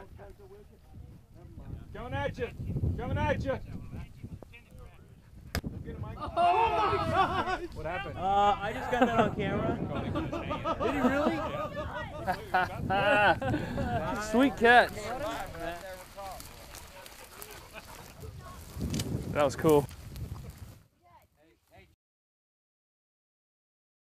Coming at you! Coming at you! Oh my God! What happened? I just got that on camera. Did he really? Sweet catch. That was cool.